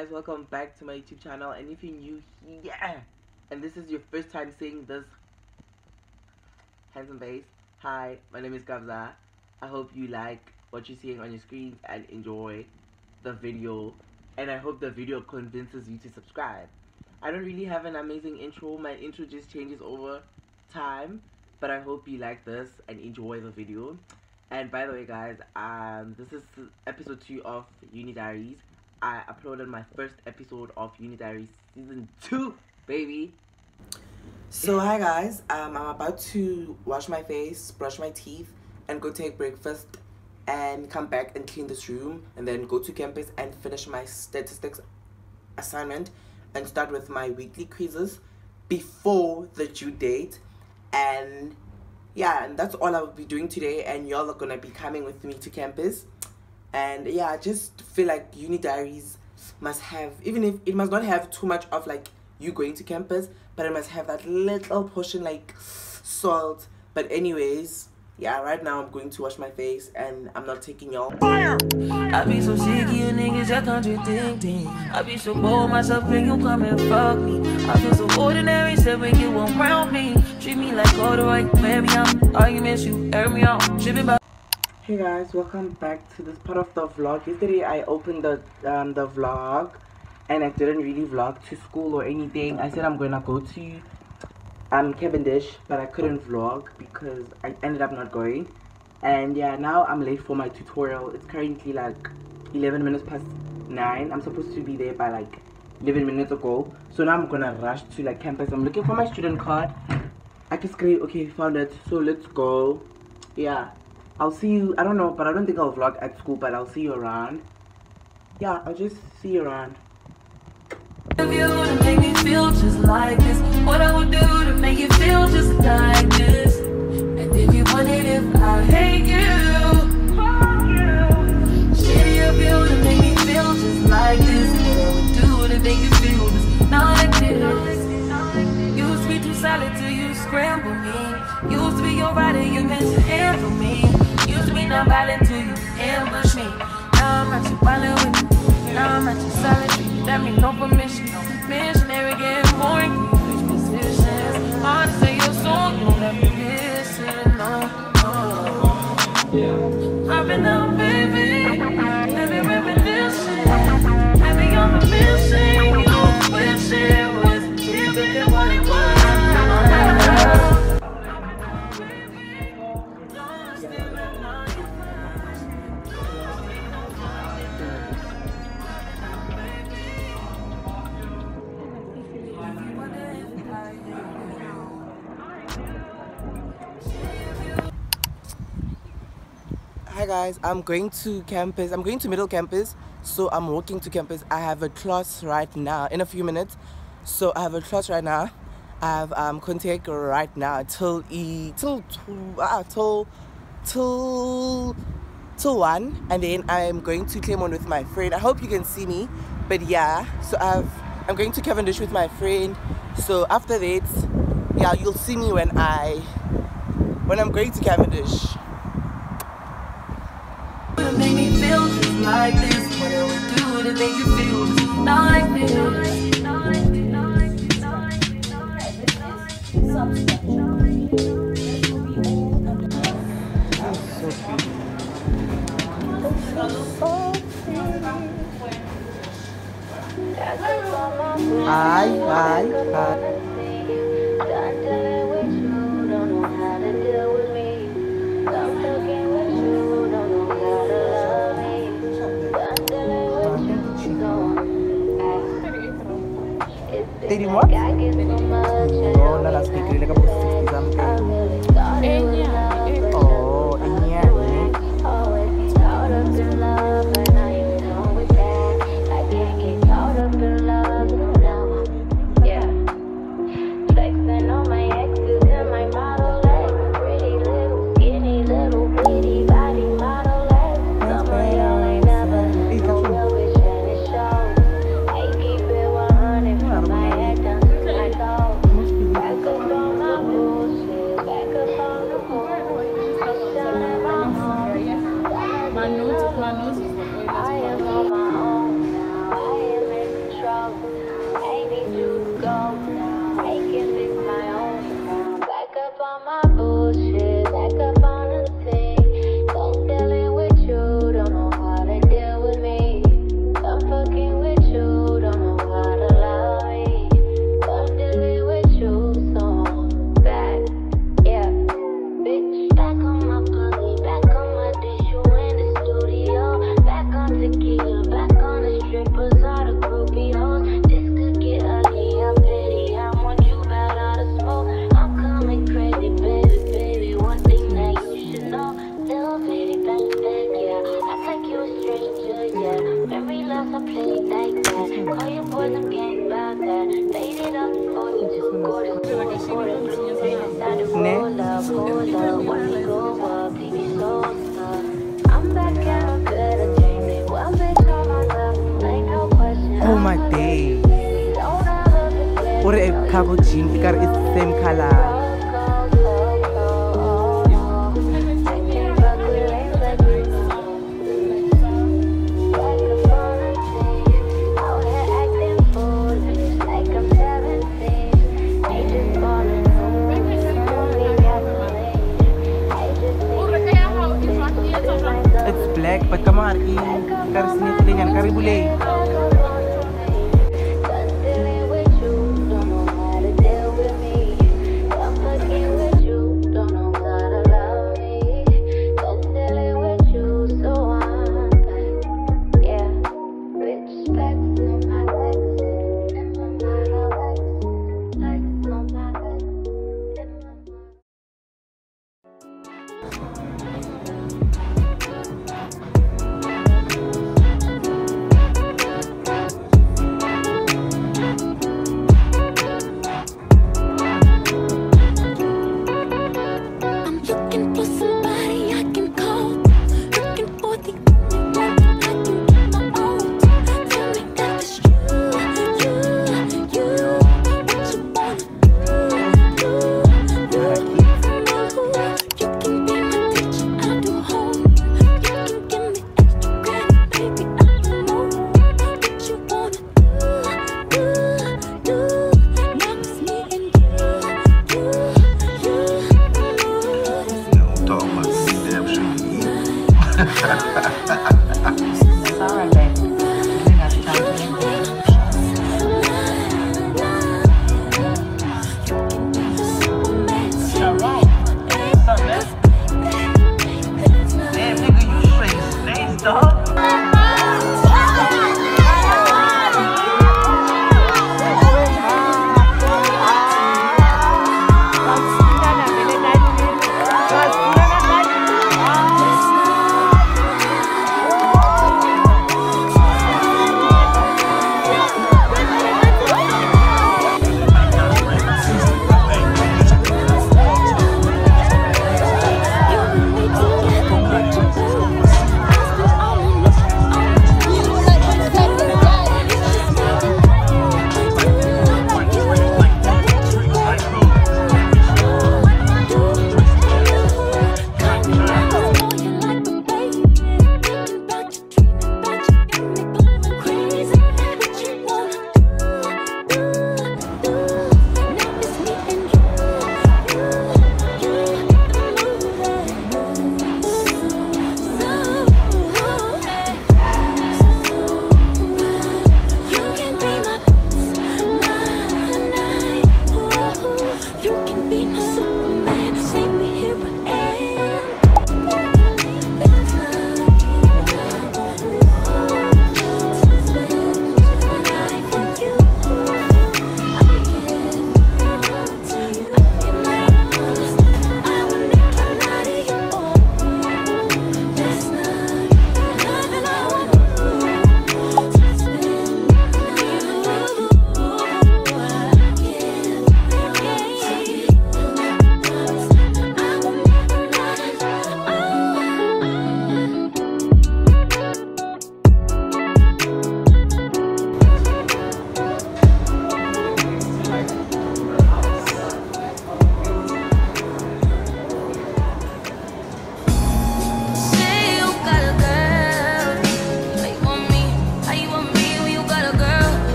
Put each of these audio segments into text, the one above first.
guys, welcome back to my YouTube channel. And if you're new here and this is your first time seeing this handsome face, hi, my name is Kabza. I hope you like what you're seeing on your screen and enjoy the video, and I hope the video convinces you to subscribe. I don't really have an amazing intro. My intro just changes over time, but I hope you like this and enjoy the video. And by the way guys, this is episode 2 of Uni Diaries. I uploaded my first episode of Uni Diaries season 2, baby. So hi guys, I'm about to wash my face, brush my teeth, and go take breakfast and come back and clean this room, and then go to campus and finish my statistics assignment and start with my weekly quizzes before the due date. And yeah, and that's all I'll be doing today, and y'all are gonna be coming with me to campus. And yeah, I just feel like Uni Diaries must have, even if it must not have too much of like you going to campus, but it must have that little portion like salt. But anyways, yeah, right now I'm going to wash my face and I'm not taking y'all. Fire! I be so sick of you niggas that contradicting. I be so bold myself when you come and fuck me. I feel so ordinary, said when you around me. Treat me like all the right, baby, I'm arguments, you air me out, tripping about. Hey guys, welcome back to this part of the vlog. Yesterday I opened the vlog and I didn't really vlog to school or anything. I said I'm gonna go to Cavendish, but I couldn't vlog because I ended up not going. And yeah, now I'm late for my tutorial. It's currently like 11 minutes past 9. I'm supposed to be there by like 11 minutes ago. So now I'm gonna rush to like campus. I'm looking for my student card. I just screen, okay, found it. So let's go. Yeah, I'll see you. I don't know, but I don't think I'll vlog at school, but I'll see you around. Yeah, I'll just see you around. If you to make me feel just like this, what I would do to make you feel just like this. And if you wanted, if I hate you, fuck you. Shitty of you to make me feel just like this, what I would do to make you feel just like this. Used to be too solid till you scramble me. Used to be your rider, you meant to handle me. Used to be not violent till you ambush me. Now I'm at you violent with me. Now I'm at you solid. That means no permission. Missionary getting boring. Switch positions. Hard to say your song, you don't have to listen. No. I've been out, baby. Heavy reminiscing. Heavy on the mission. You wish it was giving what it was. Hi guys, I'm going to campus. I'm going to middle campus, so I'm walking to campus. I have a class right now in a few minutes, so I have a class right now. I have contact right now till 1, and then I'm going to Claremont with my friend. I hope you can see me, but yeah, so I'm going to Cavendish with my friend. So after that, yeah, you'll see me when I'm going to Cavendish. Make me feel just like this. What I would do to make you feel just like this. Hi. Tadi mo? Oh, nalaspik rin ka po 60 something. Oh, inya. cargo jean, because it's the same color. It's black, but come on, kar sini yan, karibulay.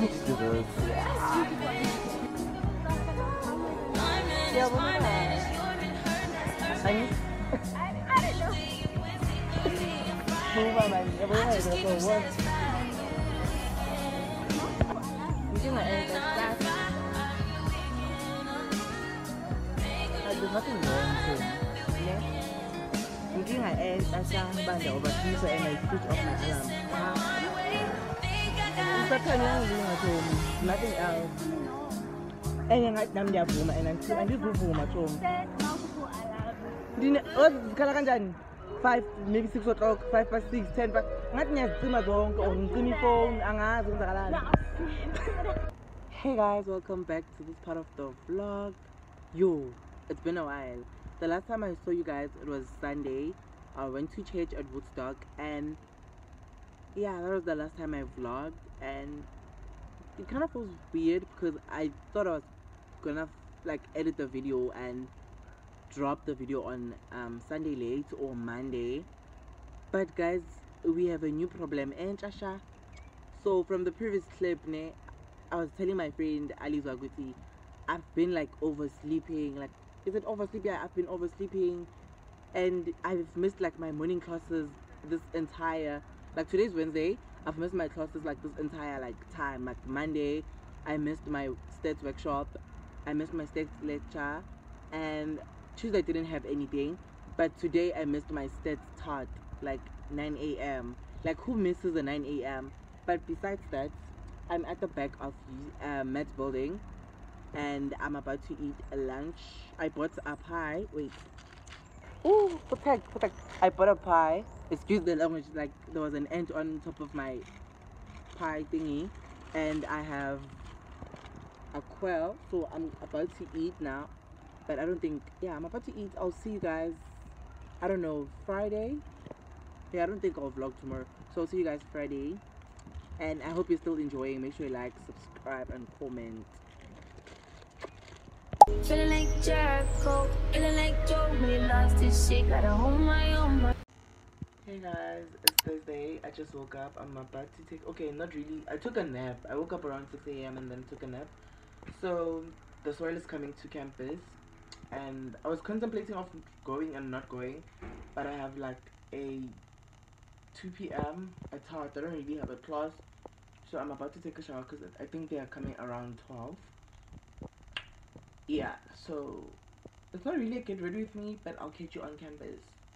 Jesus. Yeah, what I need. I don't know. Move on, man. Yeah, what is it? What? You think my ankle flat? There's nothing wrong with it. Yeah. You think my ankle band over so and I switch off my alarm. It's not anything at home. Nothing else. And I am there for my and I do go for my home. Didn't 5, maybe 6 o'clock, 5 past 6, 10 past. Hey guys, welcome back to this part of the vlog. Yo, it's been a while. The last time I saw you guys, it was Sunday. I went to church at Woodstock, and yeah, that was the last time I vlogged, and it kind of feels weird because I thought I was gonna like edit the video and drop the video on Sunday late or Monday, but guys, we have a new problem. And so from the previous clip, I was telling my friend Ali Zwaguti, I've been like oversleeping. Like, is it oversleeping? Yeah, I've been oversleeping, and I've missed like my morning classes this entire, like today's Wednesday, I've missed my classes like this entire like time. Like Monday, I missed my stats workshop, I missed my stats lecture, and Tuesday didn't have anything, but today I missed my stats start like 9 a.m. Like, who misses a 9 a.m.? But besides that, I'm at the back of Matt's building, and I'm about to eat lunch. I bought a pie. Wait. Ooh, protect. I bought a pie. Excuse the language. Like, there was an ant on top of my pie thingy, and I have a quail. So I'm about to eat now. But I don't think, yeah, I'm about to eat. I'll see you guys, I don't know, Friday? Yeah, I don't think I'll vlog tomorrow. So I'll see you guys Friday. And I hope you're still enjoying. Make sure you like, subscribe, and comment. Feeling like Jericho, feeling like Joe, really lost his shit, gotta hold my own. Hey guys, it's Thursday. I just woke up. I'm about to take, okay, not really. I took a nap. I woke up around 6 a.m. and then took a nap. So the soil is coming to campus, and I was contemplating of going and not going, but I have like a 2 p.m. at heart. I don't really have a class, so I'm about to take a shower because I think they are coming around 12. Yeah, so it's not really a get ready with me, but I'll catch you on campus.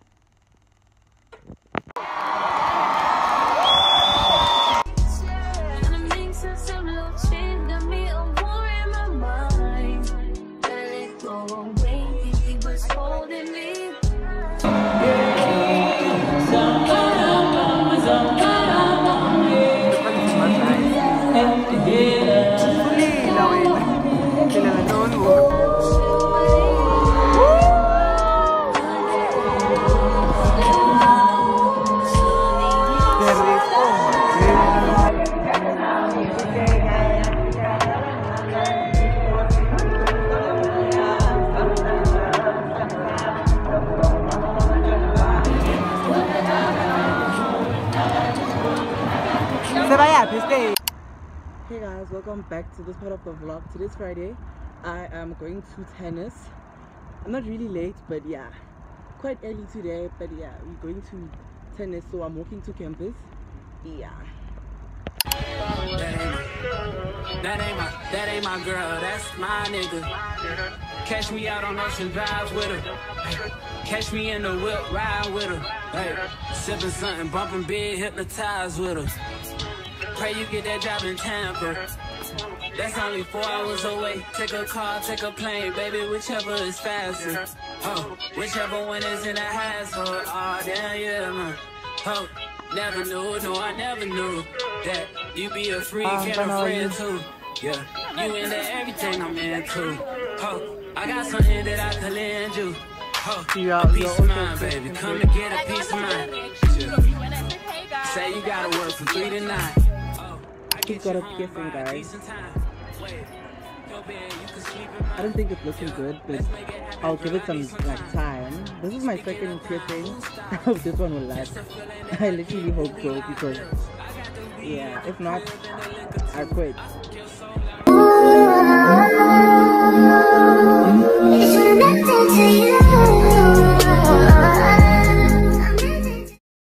Hey guys, welcome back to this part of the vlog. Today's Friday. I am going to tennis. I'm not really late, but yeah, quite early today, but yeah, we're going to tennis, so I'm walking to campus. Yeah. That ain't my girl, that's my nigga. Catch me out on Ocean Drive with her. Catch me in the whip, ride with her. Hey, sipping something, bumping big, hypnotized with her. Pray you get that job in Tampa. That's only 4 hours away. Take a car, take a plane, baby, whichever is faster. Oh, whichever one is in the hassle. Oh, damn, yeah, man. Oh, never knew, no, I never knew that you be a freak and a friend too. Yeah, you into everything I'm into. Oh, I got something that I could lend you. Oh, a peace of mind, baby. Come to get a peace of mind. Yeah. Say you gotta work from 3 to 9. He's got a piercing, guys. I don't think it's looking good, but I'll give it some like time. This is my second piercing. I hope this one will last. I literally hope so, because Yeah, if not, I quit.